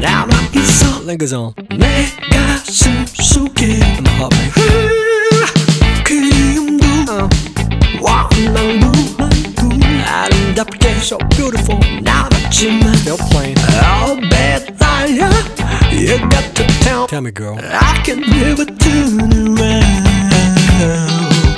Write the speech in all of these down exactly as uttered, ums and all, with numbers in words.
남아있어 Lingers on 내 가슴 속에 I'm a heartbreak 그리움도 uh. 왕낭도 아름답게 So beautiful 남았지만 Still playing I'll bet 달려 You got to tell Tell me girl I can never turn around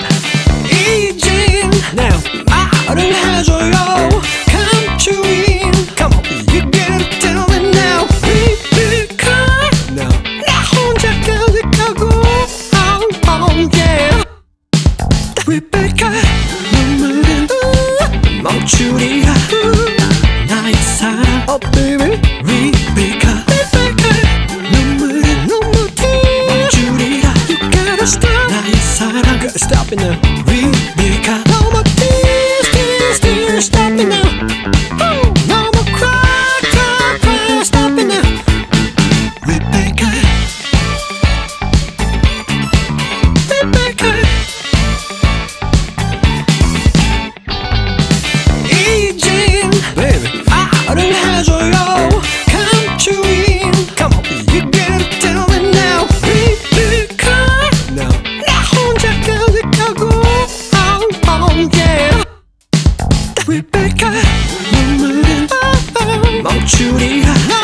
이젠 Now 말을 해줘요 Come to in Come on You gotta tell me now Rebecca No 나 혼자 가득하고 Oh oh yeah Rebecca 눈물은 멈추리라 나의 사랑 Oh baby Rebecca Rebecca 눈물은 눈물이 멈추리라 You gotta stop 나의 사랑 Gotta stop it now Rebecca No more tears, tears, tears Stop it now oh, No more cry, cry, cry Stop it now Rebecca Rebecca 이젠 Baby 말을 해줘요 Come to in Come on You gotta tell me now Rebecca No 나 혼자 가득하고 Oh oh yeah Rebecca 눈물은 멈추리라